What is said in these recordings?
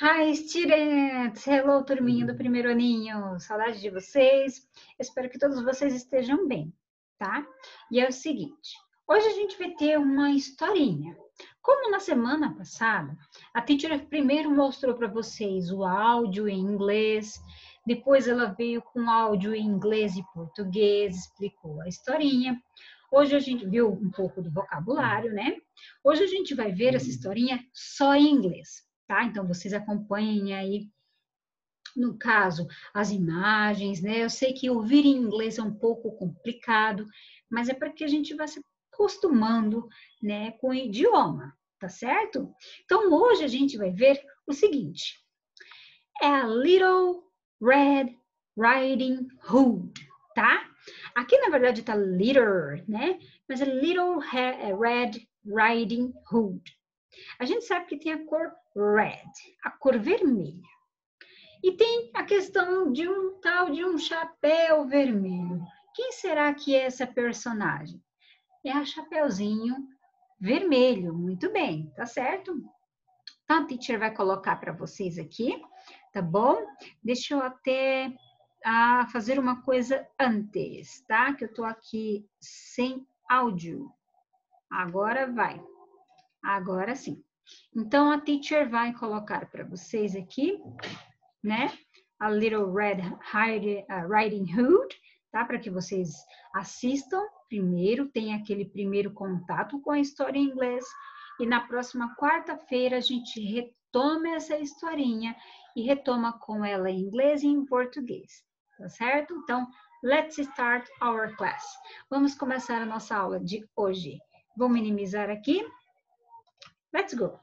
Hi, students! Hello, turminha do primeiro aninho! Saudade de vocês. Espero que todos vocês estejam bem, tá? E é o seguinte, hoje a gente vai ter uma historinha. Como na semana passada, a teacher primeiro mostrou para vocês o áudio em inglês, depois ela veio com áudio em inglês e português, explicou a historinha. Hoje a gente viu um pouco do vocabulário, né? Hoje a gente vai ver essa historinha só em inglês. Tá? Então, vocês acompanhem aí, no caso, as imagens, né? Eu sei que ouvir em inglês é um pouco complicado, mas é para que a gente vá se acostumando, né, com o idioma, tá certo? Então, hoje a gente vai ver o seguinte: é a Little Red Riding Hood, tá? Aqui, na verdade, tá Little, né? Mas é Little Red Riding Hood. A gente sabe que tem a cor red, a cor vermelha. E tem a questão de um tal de um chapéu vermelho. Quem será que é essa personagem? É a Chapeuzinho Vermelho. Muito bem, tá certo? Então, a teacher vai colocar para vocês aqui, tá bom? Deixa eu até fazer uma coisa antes, tá? Que eu tô aqui sem áudio. Agora vai. Agora sim. Então, a teacher vai colocar para vocês aqui, né? A Little Riding Hood, tá? Para que vocês assistam primeiro, tenha aquele primeiro contato com a história em inglês. E na próxima quarta-feira a gente retoma essa historinha e retoma com ela em inglês e em português, tá certo? Então, let's start our class. Vamos começar a nossa aula de hoje. Vou minimizar aqui. Let's go.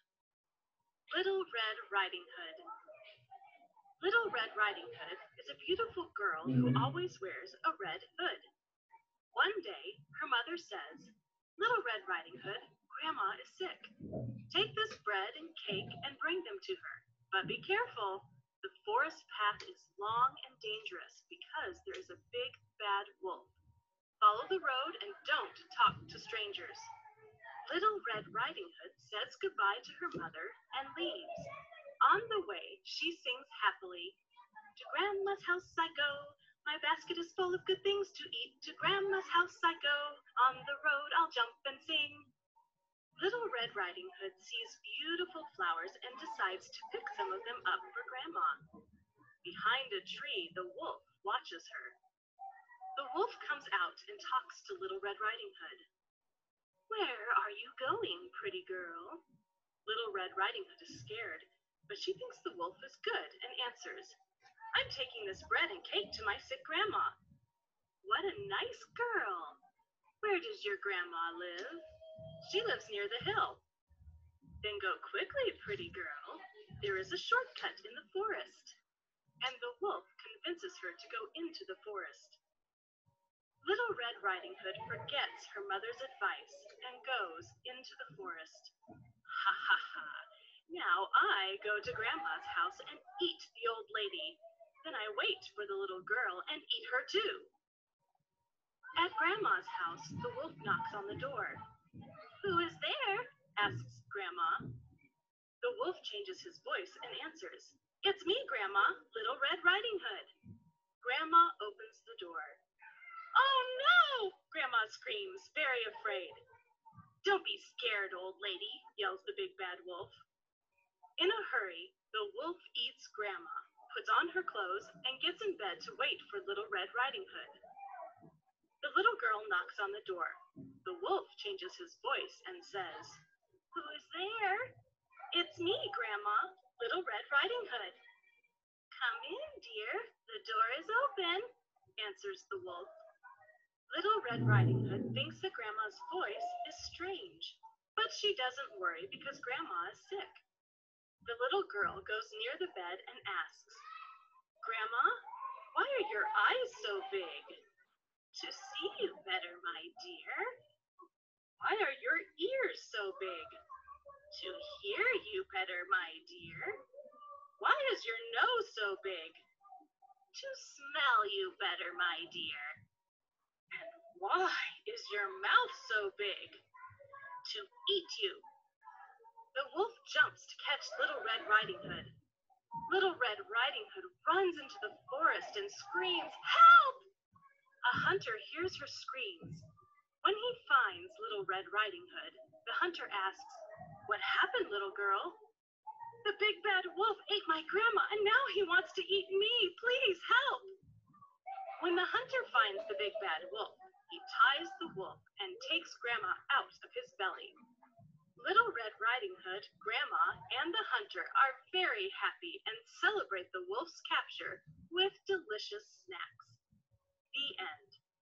Little Red Riding Hood. Little Red Riding Hood is a beautiful girl who always wears a red hood. One day, her mother says, "Little Red Riding Hood, Grandma is sick. Take this bread and cake and bring them to her. But be careful. The forest path is long and dangerous because there is a big, bad wolf. Follow the road and don't talk to strangers." Little Red Riding Hood says goodbye to her mother and leaves. On the way, she sings happily, "To Grandma's house I go. My basket is full of good things to eat. To Grandma's house I go. On the road I'll jump and sing." Little Red Riding Hood sees beautiful flowers and decides to pick some of them up for Grandma. Behind a tree, the wolf watches her. The wolf comes out and talks to Little Red Riding Hood. "Where are you going, pretty girl?" Little Red Riding Hood is scared, but she thinks the wolf is good and answers, "I'm taking this bread and cake to my sick grandma." "What a nice girl. Where does your grandma live?" "She lives near the hill." "Then go quickly, pretty girl. There is a shortcut in the forest." And the wolf convinces her to go into the forest. Little Red Riding Hood forgets her mother's advice and goes into the forest. Ha ha ha. Now I go to Grandma's house and eat the old lady. Then I wait for the little girl and eat her too. At Grandma's house, the wolf knocks on the door. "Who is there?" asks Grandma. The wolf changes his voice and answers, "It's me, Grandma, Little Red Riding Hood." Grandma opens the door. "Oh no!" Grandma screams, very afraid. "Don't be scared, old lady," yells the big bad wolf. In a hurry, the wolf eats Grandma, puts on her clothes, and gets in bed to wait for Little Red Riding Hood. The little girl knocks on the door. The wolf changes his voice and says, "Who is there?" "It's me, Grandma, Little Red Riding Hood." "Come in, dear. The door is open," answers the wolf. Little Red Riding Hood thinks that Grandma's voice is strange, but she doesn't worry because Grandma is sick. The little girl goes near the bed and asks, "Grandma, why are your eyes so big?" "To see you better, my dear." "Why are your ears so big?" "To hear you better, my dear." "Why is your nose so big?" "To smell you better, my dear." "And why is your mouth so big?" "To eat you." The wolf jumps to catch Little Red Riding Hood. Little Red Riding Hood runs into the forest and screams, "Help!" A hunter hears her screams. When he finds Little Red Riding Hood, the hunter asks, "What happened, little girl?" "The big bad wolf ate my grandma and now he wants to eat me. Please help." When the hunter finds the big bad wolf, he ties the wolf and takes grandma out of his belly. Little Red Riding Hood, Grandma, and the hunter are very happy and celebrate the wolf's capture with delicious snacks. The end.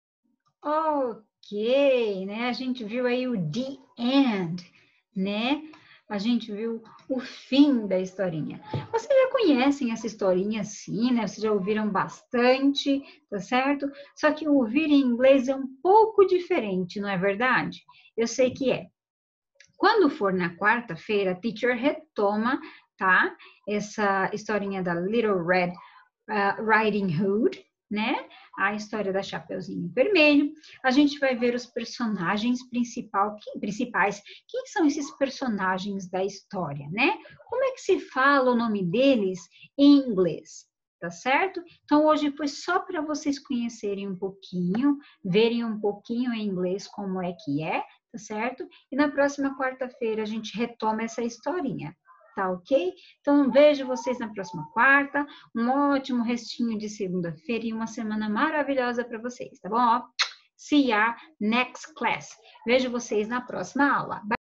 Ok, né? A gente viu aí o the end, né? A gente viu o fim da historinha. Vocês já conhecem essa historinha, sim, né? Vocês já ouviram bastante, tá certo? Só que ouvir em inglês é um pouco diferente, não é verdade? Eu sei que é. Quando for na quarta-feira, a teacher retoma, tá? Essa historinha da Little Red Riding Hood, né? A história da Chapeuzinho Vermelho. A gente vai ver os personagens principais. Quem são esses personagens da história, né? Como é que se fala o nome deles em inglês? Tá certo? Então, hoje foi só para vocês conhecerem um pouquinho, verem um pouquinho em inglês como é que é, tá certo? E na próxima quarta-feira a gente retoma essa historinha, tá ok? Então, vejo vocês na próxima quarta, um ótimo restinho de segunda-feira e uma semana maravilhosa para vocês, tá bom? See ya next class. Vejo vocês na próxima aula. Bye!